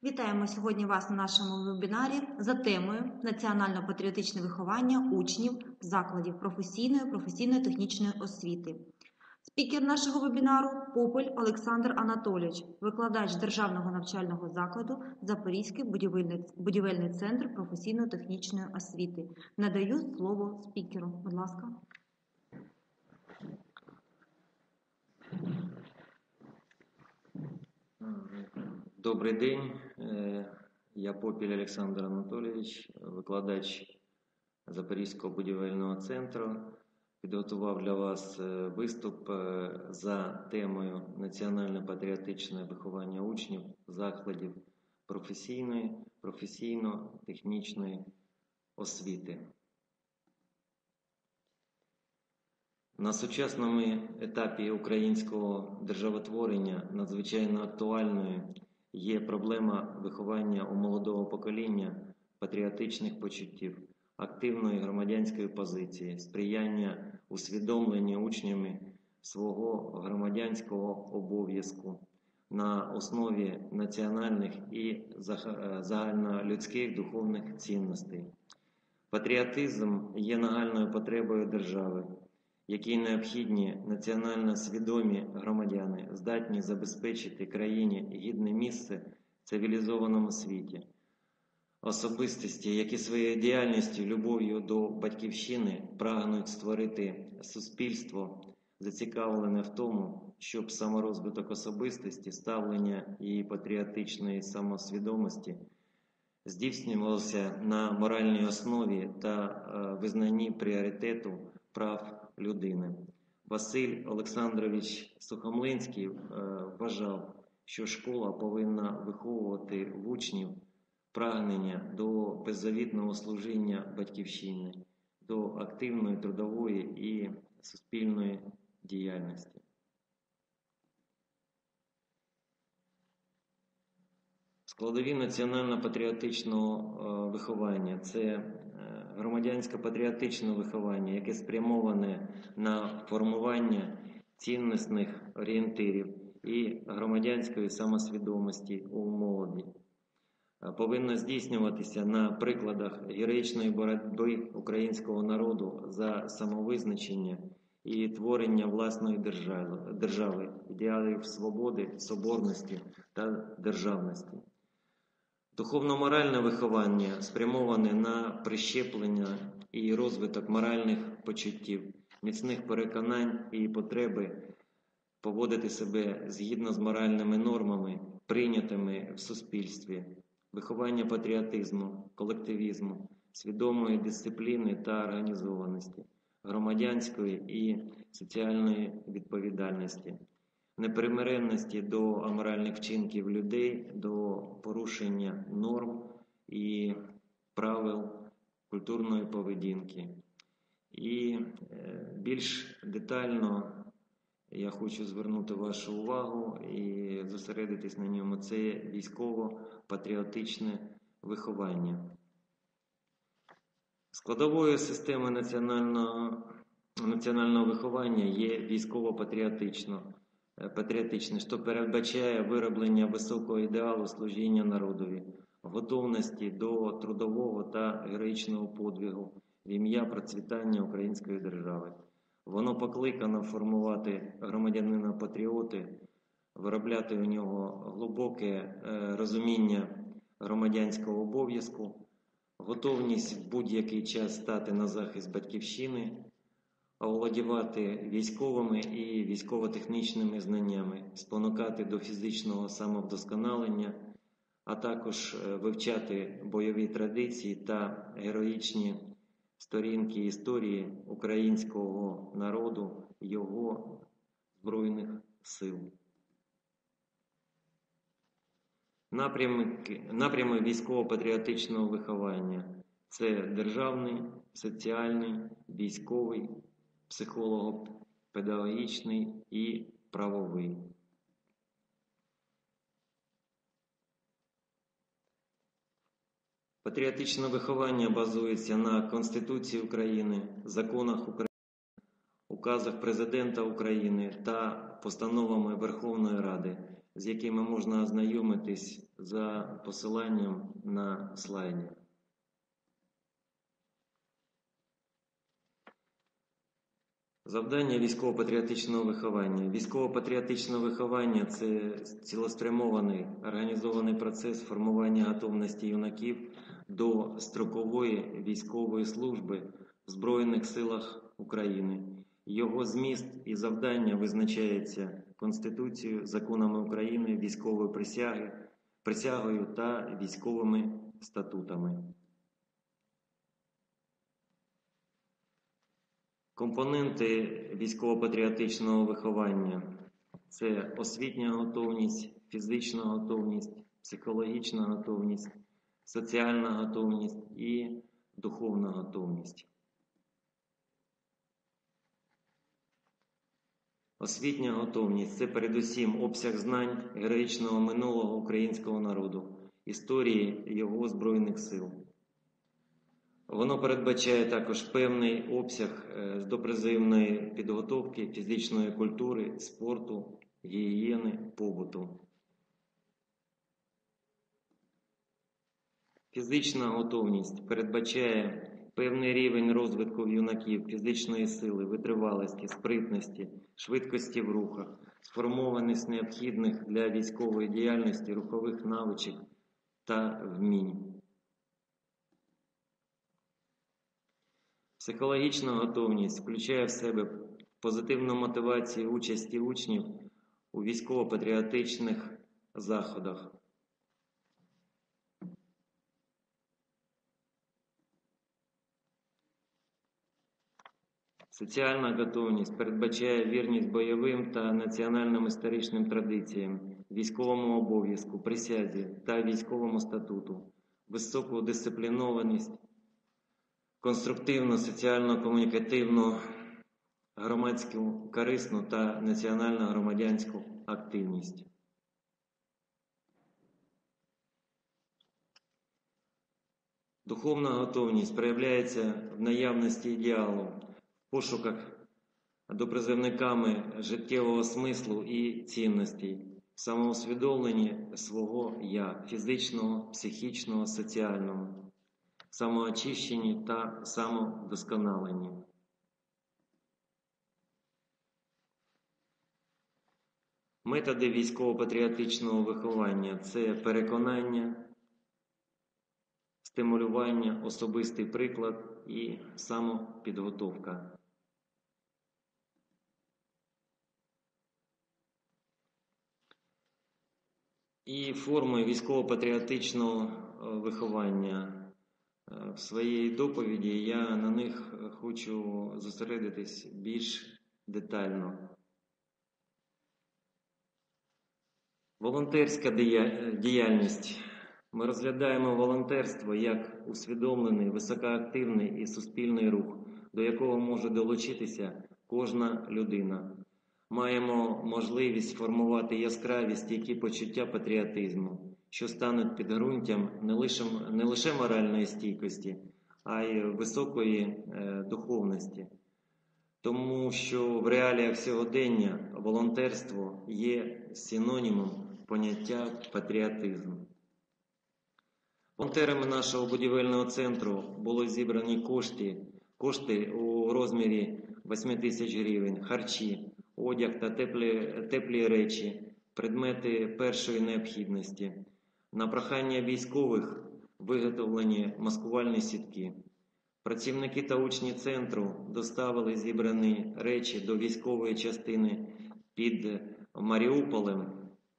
Вітаємо сьогодні вас на нашому вебінарі за темою «Національно-патріотичне виховання учнів закладів професійної-технічної освіти». Спікер нашого вебінару – Пополь Олександр Анатолійович, викладач Державного навчального закладу Запорізький будівельний центр професійно-технічної освіти. Надаю слово спікеру. Будь ласка. Добрий день, я Попіль Олександр Анатолійович, викладач Запорізького будівельного центру. Підготував для вас виступ за темою «Національно-патріотичне виховання учнів закладів професійно-технічної освіти». На сучасному етапі українського державотворення надзвичайно актуальною є проблема виховання у молодого покоління патріотичних почуттів, активної громадянської позиції, сприяння усвідомленню учнями свого громадянського обов'язку на основі національних і загальнолюдських духовних цінностей. Патріотизм є нагальною потребою держави, якій необхідні національно свідомі громадяни, здатні забезпечити країні гідне місце в цивілізованому світі. Особистості, які своєю діяльністю, любов'ю до батьківщини прагнуть створити суспільство, зацікавлене в тому, щоб саморозвиток особистості, ставлення її патріотичної самосвідомості здійснювався на моральній основі та визнанні пріоритету прав людини. Василь Олександрович Сухомлинський вважав, що школа повинна виховувати в учнів прагнення до беззавітного служіння батьківщини, до активної трудової і суспільної діяльності. Складові національно-патріотичного виховання – це громадянсько-патріотичне виховання, яке спрямоване на формування цінностних орієнтирів і громадянської самосвідомості у молоді. Повинно здійснюватися на прикладах героїчної боротьби українського народу за самовизначення і творення власної держави, ідеалів свободи, соборності та державності. Духовно-моральне виховання спрямоване на прищеплення і розвиток моральних почуттів, міцних переконань і потреби поводити себе згідно з моральними нормами, прийнятими в суспільстві, виховання патріотизму, колективізму, свідомої дисципліни та організованості, громадянської і соціальної відповідальності, непримиренності до аморальних вчинків людей, до порушення норм і правил культурної поведінки. І більш детально я хочу звернути вашу увагу і зосередитись на ньому. Це військово-патріотичне виховання. Складовою системи національного виховання є військово-патріотичне, що передбачає вироблення високого ідеалу служіння народові, готовності до трудового та героїчного подвигу в ім'я процвітання української держави. Воно покликано формувати громадянина-патріоти, виробляти у нього глибоке розуміння громадянського обов'язку, готовність в будь-який час стати на захист батьківщини, оволодівати військовими і військово-технічними знаннями, спонукати до фізичного самовдосконалення, а також вивчати бойові традиції та героїчні сторінки історії українського народу, його Збройних сил. Напрями військово-патріотичного виховання – це державний, соціальний, військовий, психолого-педагогічний і правовий. Патріотичне виховання базується на Конституції України, законах України, указах Президента України та постановами Верховної Ради, з якими можна ознайомитись за посиланням на слайді. Завдання військово-патріотичного виховання. Військово-патріотичне виховання – це цілеспрямований, організований процес формування готовності юнаків до строкової військової служби в Збройних силах України. Його зміст і завдання визначається Конституцією, законами України, військовою присягою та військовими статутами. Компоненти військово-патріотичного виховання – це освітня готовність, фізична готовність, психологічна готовність, соціальна готовність і духовна готовність. Освітня готовність – це передусім обсяг знань героїчного минулого українського народу, історії його Збройних сил. Воно передбачає також певний обсяг допризивної підготовки, фізичної культури, спорту, гігієни, побуту. Фізична готовність передбачає певний рівень розвитку юнаків, фізичної сили, витривалості, спритності, швидкості в рухах, сформованість необхідних для військової діяльності рухових навичок та вмінь. Психологічна готовність включає в себе позитивну мотивацію участі учнів у військово-патріотичних заходах. Соціальна готовність передбачає вірність бойовим та національним історичним традиціям, військовому обов'язку, присязі та військовому статуту, високу дисциплінованість, конструктивну, соціально-комунікативну, громадську, корисну та національно-громадянську активність. Духовна готовність проявляється в наявності ідеалу, в пошуках допризивниками життєвого смислу і цінностей, в самоусвідомленні свого «я» – фізичного, психічного, соціального, самоочищенні та самовдосконаленні. Методи військово-патріотичного виховання – це переконання, стимулювання, особистий приклад і самопідготовка. І форми військово-патріотичного виховання. В своїй доповіді я на них хочу зосередитись більш детально. Волонтерська діяльність. Ми розглядаємо волонтерство як усвідомлений, високоактивний і суспільний рух, до якого може долучитися кожна людина. Маємо можливість формувати яскраві стійкі почуття патріотизму, що стануть підґрунтям не лише моральної стійкості, а й високої духовності. Тому що в реаліях сьогодення волонтерство є синонімом поняття патріотизм. Волонтерами нашого будівельного центру було зібрані кошти у розмірі 8 тисяч гривень, харчі, одяг та теплі речі, предмети першої необхідності. На прохання військових виготовлені маскувальні сітки. Працівники та учні центру доставили зібрані речі до військової частини під Маріуполем,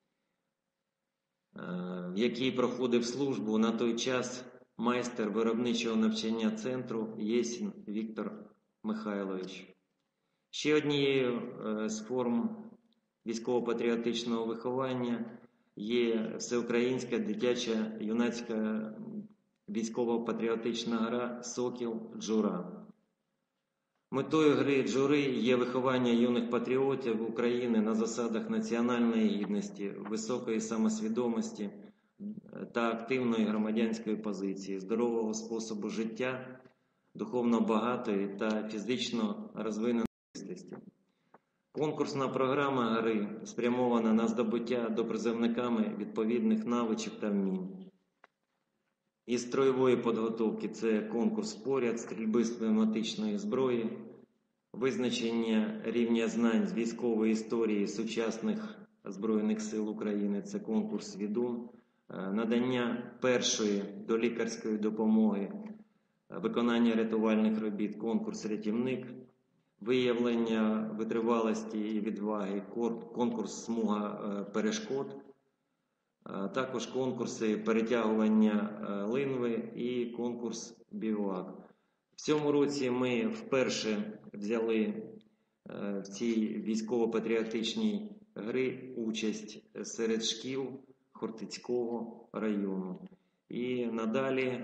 в якій проходив службу на той час майстер виробничого навчання центру Єсін Віктор Михайлович. Ще однією з форм військово-патріотичного виховання є всеукраїнська дитяча юнацька військово-патріотична гра «Сокіл Джура». Метою гри «Джури» є виховання юних патріотів України на засадах національної гідності, високої самосвідомості та активної громадянської позиції, здорового способу життя, духовно багатої та фізично розвиненої особистості. Конкурсна програма гри спрямована на здобуття допризовниками відповідних навичок та вмінь. Із строєвої підготовки це конкурс «Поряд», стрільби з пневматичної зброї, визначення рівня знань з військової історії сучасних Збройних сил України, це конкурс «Відун», надання першої долікарської допомоги, виконання рятувальних робіт, конкурс «Рятівник», виявлення витривалості і відваги, конкурс «Смуга перешкод», також конкурси перетягування линви і конкурс «Бівак». В цьому році ми вперше взяли в цій військово-патріотичній грі участь серед шкіл Хортицького району. І надалі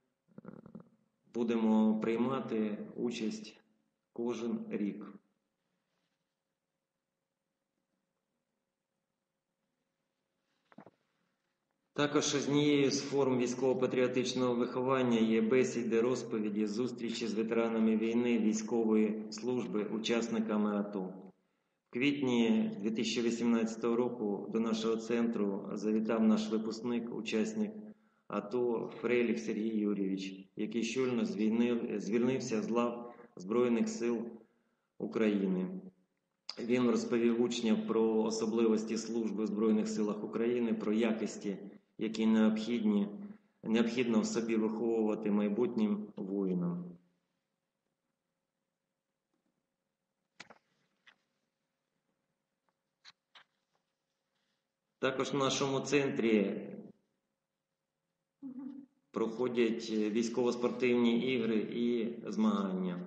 будемо приймати участь кожен рік. Також однією з форм військово-патріотичного виховання є бесіди, розповіді, зустрічі з ветеранами війни, військової служби, учасниками АТО. В квітні 2018 року до нашого центру завітав наш випускник, учасник АТО Фреліх Сергій Юрійович, який щойно звільнився з лав Збройних сил України. Він розповів учням про особливості служби в Збройних силах України, про якості, які необхідно в собі виховувати майбутнім воїнам. Також в нашому центрі проходять військово-спортивні ігри і змагання.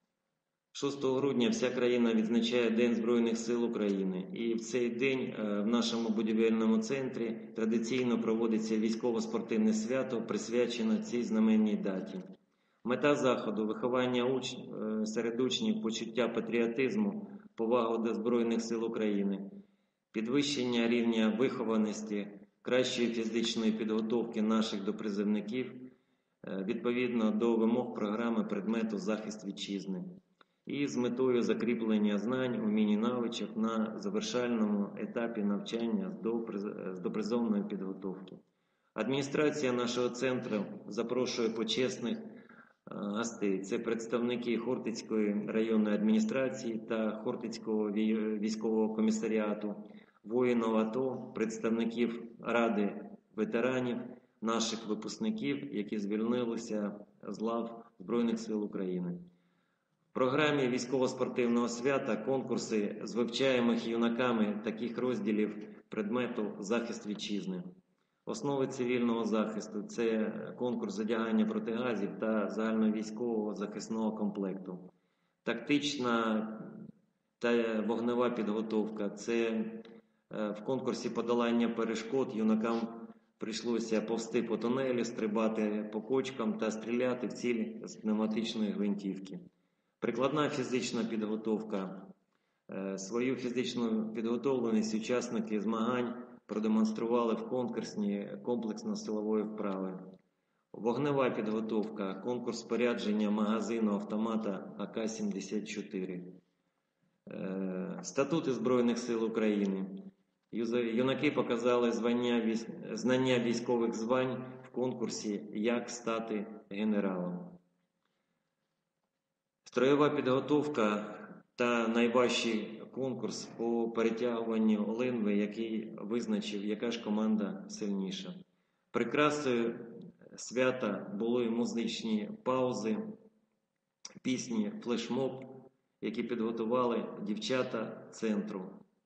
6 грудня вся країна відзначає День Збройних сил України. І в цей день в нашому будівельному центрі традиційно проводиться військово-спортивне свято, присвячене цій знаменній даті. Мета заходу – виховання серед учнів почуття патріотизму, повагу до Збройних сил України, підвищення рівня вихованості, кращої фізичної підготовки наших допризовників відповідно до вимог програми предмету «Захист вітчизни» і з метою закріплення знань, умінь і навичок на завершальному етапі навчання з допризовної підготовки. Адміністрація нашого центру запрошує почесних гостей. Це представники Хортицької районної адміністрації та Хортицького військового комісаріату, воїнів АТО, представників Ради ветеранів, наших випускників, які звільнилися з лав Збройних сил України. В програмі військово-спортивного свята конкурси з вивчаємих юнаками таких розділів предмету «Захист вітчизни». Основи цивільного захисту – це конкурс одягання протигазів та загальновійськового захисного комплекту. Тактична та вогнева підготовка – це в конкурсі подолання перешкод юнакам прийшлося повзти по тунелю, стрибати по кочкам та стріляти в цілі з пневматичної гвинтівки. Прикладна фізична підготовка. Свою фізичну підготовленість учасники змагань продемонстрували в конкурсі комплексно-силової вправи. Вогнева підготовка. Конкурс спорядження магазину автомата АК-74. Статути Збройних сил України. Юнаки показали знання військових звань в конкурсі «Як стати генералом». Строєва підготовка та найважчий конкурс по перетягуванню линви, який визначив, яка ж команда сильніша. Прикрасою свята були музичні паузи, пісні, флешмоб, які підготували дівчата центру.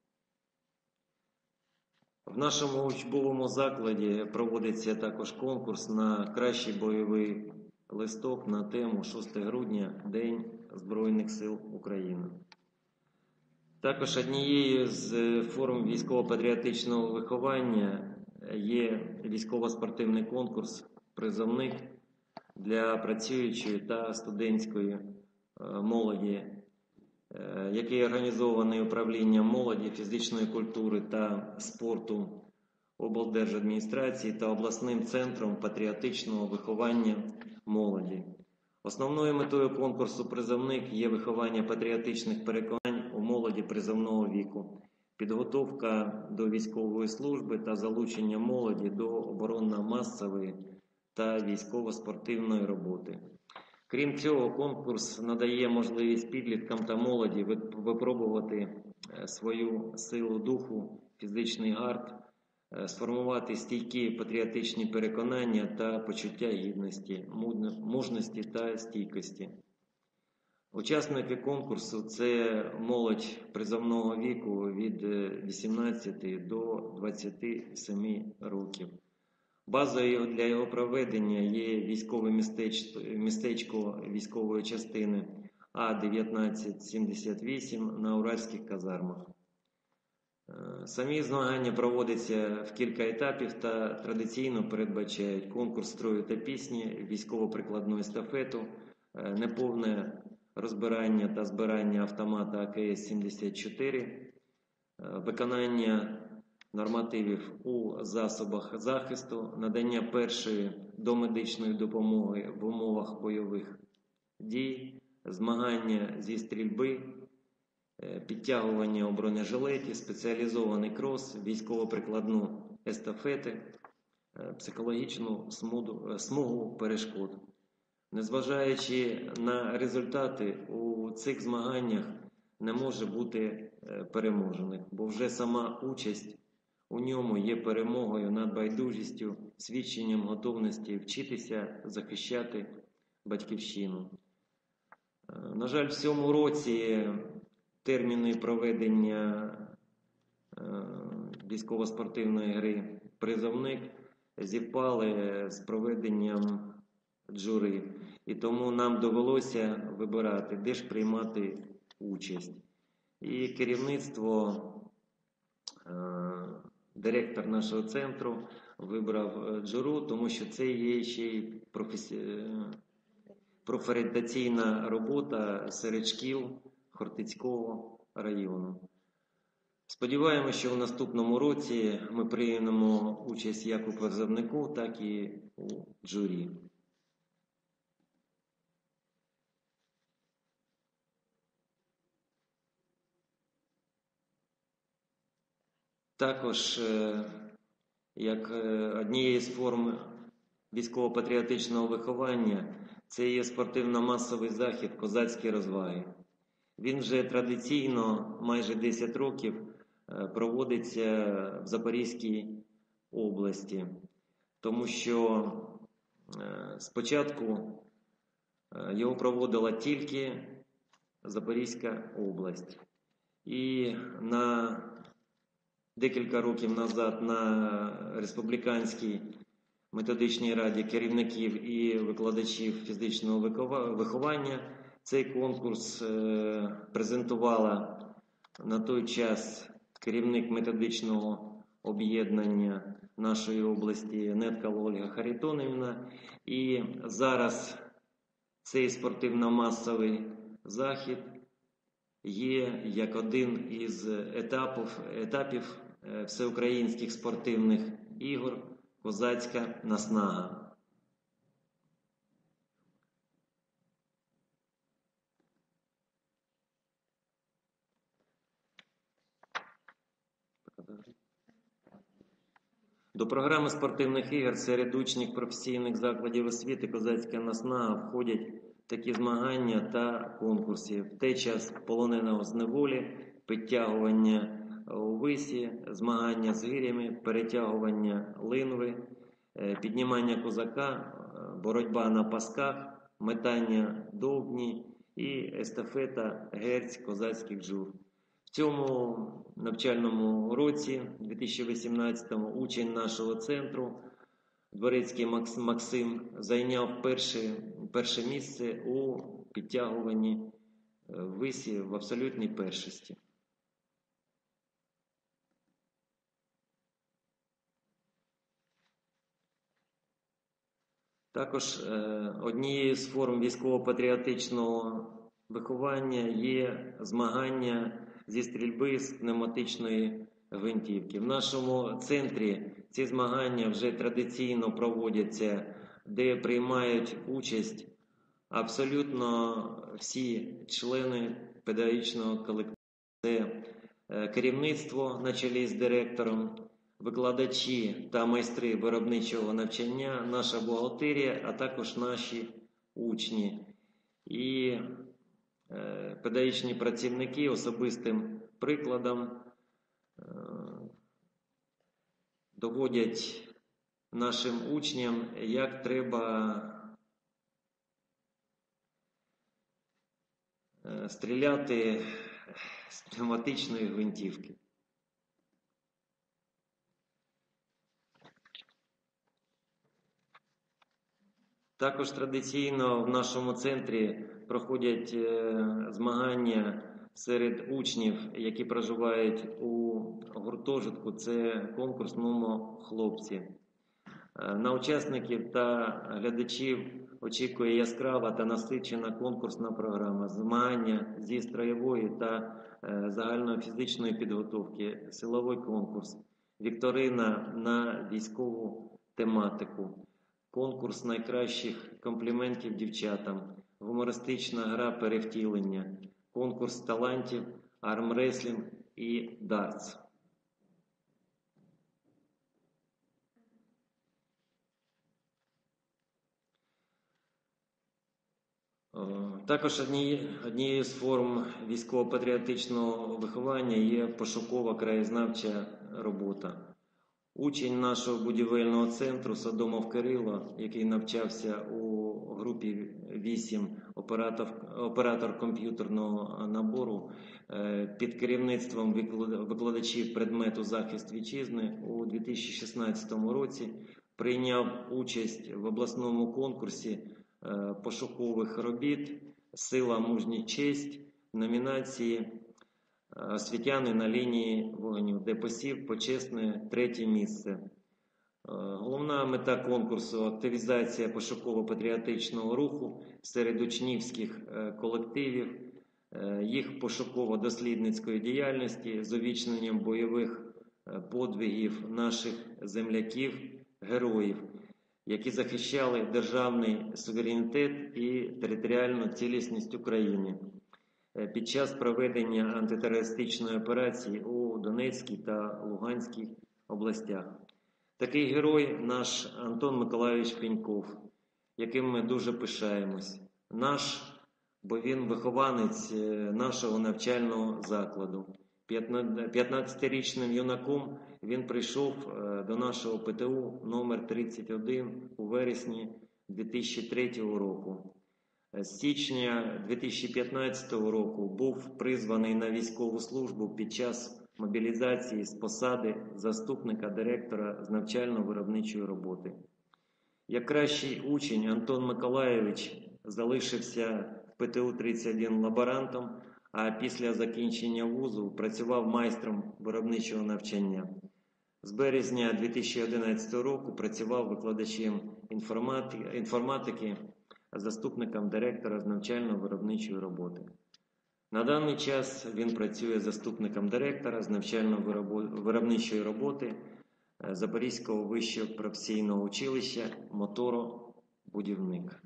В нашому учбовому закладі проводиться також конкурс на кращий бойовий листок на тему 6 грудня – День Збройних сил України. Також однією з форм військово-патріотичного виховання є військово-спортивний конкурс «Призовник» для працюючої та студентської молоді, який організований управлінням молоді, фізичної культури та спорту облдержадміністрації та обласним центром патріотичного виховання молоді. Основною метою конкурсу «Призовник» є виховання патріотичних переконань у молоді призовного віку, підготовка до військової служби та залучення молоді до оборонно-масової та військово-спортивної роботи. Крім цього, конкурс надає можливість підліткам та молоді випробувати свою силу духу, фізичний гард, сформувати стійкі патріотичні переконання та почуття гідності, мужності та стійкості. Учасники конкурсу – це молодь призовного віку від 18 до 27 років. Базою для його проведення є військове містечко військової частини А-1978 на Уральських казармах. Самі змагання проводяться в кілька етапів та традиційно передбачають конкурс строю та пісні, військово-прикладну естафету, неповне розбирання та збирання автомата АКС-74, виконання нормативів у засобах захисту, надання першої домедичної допомоги в умовах бойових дій, змагання зі стрільби, підтягування у бронежилеті, спеціалізований крос, військово-прикладну естафети, психологічну смугу перешкод. Незважаючи на результати, у цих змаганнях не може бути переможених, бо вже сама участь у ньому є перемогою над байдужістю, свідченням готовності вчитися захищати батьківщину. На жаль, в цьому році терміни проведення військово-спортивної гри «Призовник» зівпали з проведенням журі. І тому нам довелося вибирати, де ж приймати участь. І керівництво, директор нашого центру вибрав журу, тому що це є ще й профорієнтаційна робота серед шкіл Хортицького району. Сподіваємося, що в наступному році ми приймемо участь як у призовнику, так і у журі. Також, як однією з форм військово-патріотичного виховання, це є спортивно-масовий захід «Козацькі розваги». Він вже традиційно майже 10 років проводиться в Запорізькій області, тому що спочатку його проводила тільки Запорізька область. І на декілька років назад на Республіканській методичній раді керівників і викладачів фізичного виховання цей конкурс презентувала на той час керівник методичного об'єднання нашої області Нетка Ольга Харитонівна. І зараз цей спортивно-масовий захід є як один із етапів всеукраїнських спортивних ігор «Козацька наснага». До програми спортивних ігор серед учнів професійних закладів освіти «Козацька наснага» входять такі змагання та конкурси. В той час полоненого з неволі, підтягування у висі, змагання з гирями, перетягування линви, піднімання козака, боротьба на пасках, метання довбні і естафета герць козацьких жур. В цьому навчальному році, 2018-му, учень нашого центру Дворецький Максим зайняв перше місце у підтягуванні висі в абсолютній першості. Також однією з форм військово-патріотичного виховання є змагання зі стрільби з пневматичної гвинтівки. В нашому центрі ці змагання вже традиційно проводяться, де приймають участь абсолютно всі члени педагогічного колективу. Це керівництво на чолі з директором, викладачі та майстри виробничого навчання, наша бухгалтерія, а також наші учні і педагогічні працівники особистим прикладом доводять нашим учням, як треба стріляти з пневматичної гвинтівки. Також традиційно в нашому центрі проходять змагання серед учнів, які проживають у гуртожитку. Це конкурс «Нумо хлопці». На учасників та глядачів очікує яскрава та насичена конкурсна програма, змагання зі строєвої та загальної фізичної підготовки, силовий конкурс, вікторина на військову тематику, конкурс найкращих компліментів дівчатам, гумористична гра перевтілення, конкурс талантів, армреслінг і дартс. Також однією з форм військово-патріотичного виховання є пошукова краєзнавча робота. Учень нашого будівельного центру Содомов Кирило, який навчався у групі 8 оператор комп'ютерного набору, під керівництвом викладачів предмету захист вітчизни у 2016 році прийняв участь в обласному конкурсі пошукових робіт «Сила, мужність, честь» в номінації «Освітяни на лінії вогню», де посів почесне 3-є місце. Головна мета конкурсу – активізація пошуково-патріотичного руху серед учнівських колективів, їх пошуково-дослідницької діяльності з увічненням бойових подвигів наших земляків, героїв, які захищали державний суверенітет і територіальну цілісність України під час проведення антитерористичної операції у Донецькій та Луганській областях. Такий герой – наш Антон Миколайович Пеньков, яким ми дуже пишаємось. Наш, бо він вихованець нашого навчального закладу. 15-річним юнаком він прийшов до нашого ПТУ номер 31 у вересні 2003 року. З січня 2015 року був призваний на військову службу під час мобілізації з посади заступника директора з навчально-виробничої роботи. Як кращий учень Антон Миколайович залишився в ПТУ-31 лаборантом, а після закінчення вузу працював майстром виробничого навчання. З березня 2011 року працював викладачем інформатики, заступником директора з навчально-виробничої роботи. На даний час він працює заступником директора з навчально-виробничої роботи Запорізького вищого професійного училища моторобудівник.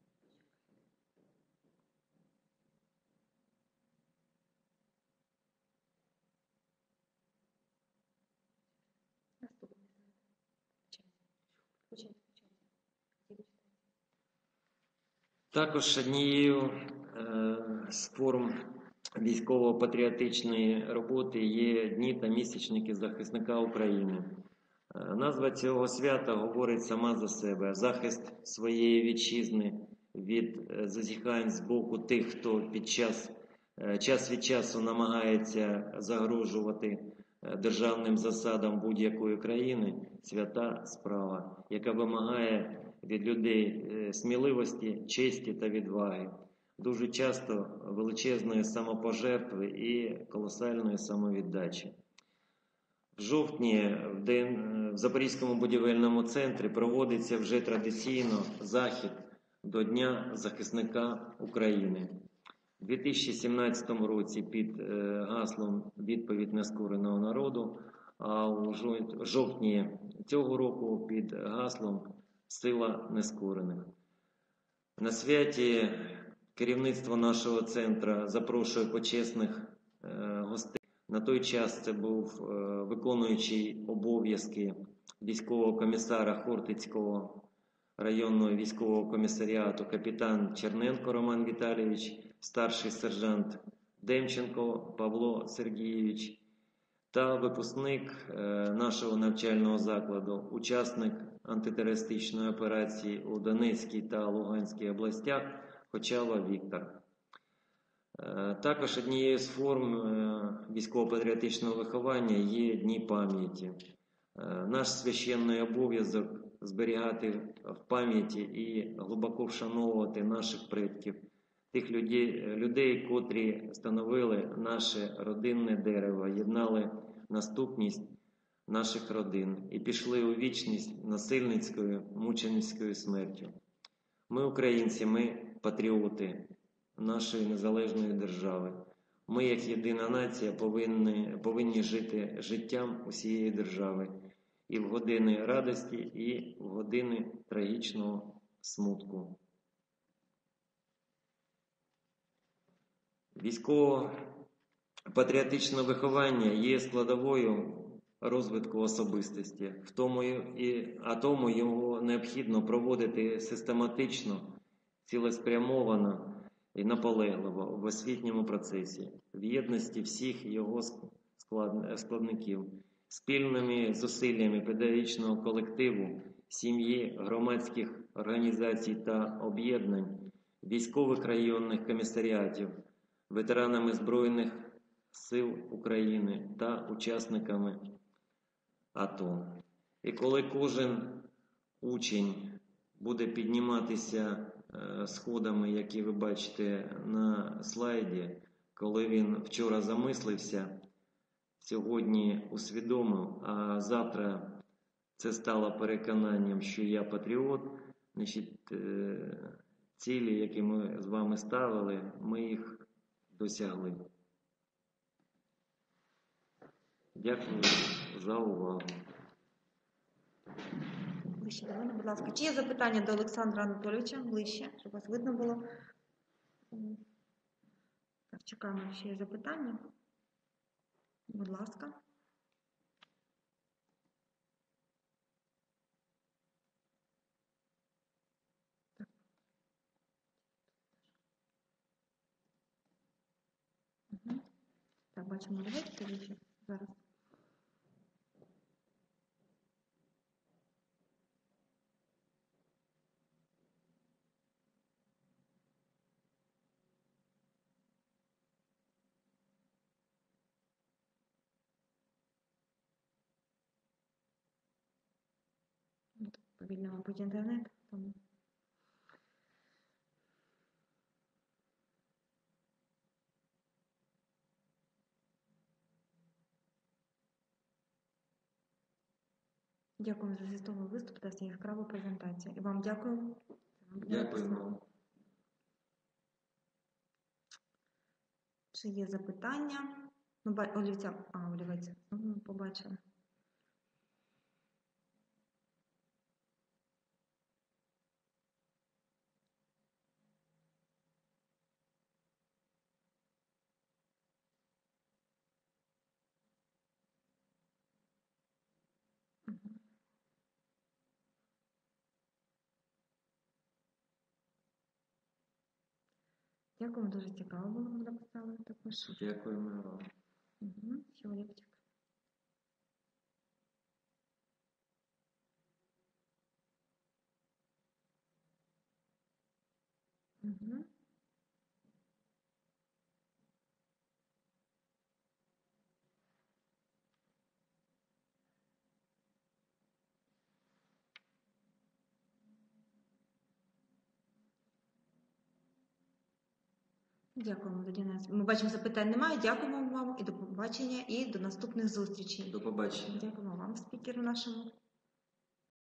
Також однією з форм військово-патріотичної роботи є Дні та місячники захисника України. Назва цього свята говорить сама за себе. Захист своєї вітчизни від зазіхань з боку тих, хто час від часу намагається загрожувати державним засадам будь-якої країни – свята справа, яка вимагає від людей сміливості, честі та відваги, дуже часто величезної самопожертви і колосальної самовіддачі. В жовтні в Запорізькому будівельному центрі проводиться вже традиційно захід до Дня захисника України. У 2017 році під гаслом «Відповідь нескореного народу», а у жовтні цього року під гаслом «Сила нескорених». На святі керівництво нашого центру запрошує почесних гостей. На той час це був виконуючий обов'язки військового комісара Хортицького районного військового комісаріату капітан Черненко Роман Віталійович, старший сержант Демченко Павло Сергійович та випускник нашого навчального закладу, учасник антитерористичної операції у Донецькій та Луганській областях Хочалов Віктор. Також однією з форм військово-патріотичного виховання є Дні пам'яті. Наш священний обов'язок зберігати в пам'яті і глибоко вшановувати наших предків, тих людей, котрі становили наше родинне дерево, єднали наступність наших родин і пішли у вічність насильницькою, мученицькою смертю. Ми українці, ми патріоти нашої незалежної держави. Ми, як єдина нація, повинні жити життям усієї держави і в години радості, і в години трагічного смутку. Військово-патріотичне виховання є складовою розвитку особистості, а тому його необхідно проводити систематично, цілеспрямовано і наполегливо в освітньому процесі, в єдності всіх його складників, спільними зусиллями педагогічного колективу, сім'ї, громадських організацій та об'єднань, військових районних комісаріатів, ветеранами Збройних сил України та учасниками АТО. І коли кожен учень буде підніматися сходами, які ви бачите на слайді, коли він вчора замислився, сьогодні усвідомив, а завтра це стало переконанням, що я патріот, значить, цілі, які ми з вами ставили, ми їх досягли. Дякую за увагу. Ближче до мене, будь ласка. Чи є запитання до Олександра Анатолійовича? Ближче, щоб вас видно було. Так, чекаємо, ще є запитання. Будь ласка. Так, бачимо, давайте зараз. Повільно, мабуть, інтернет, тому... Дякую за змістовний виступ та яскраву презентацію. І вам дякую. Дякуємо. Чи є запитання? Ну, олівець. Побачили. Дякую, дуже цікаво було, написали також. Дякуємо вам. Ще олівчик. Дякуємо, Діна. Ми бачимо, запитань немає. Дякуємо вам і до побачення, і до наступних зустрічей. До побачення. Дякуємо вам, спікеру нашому.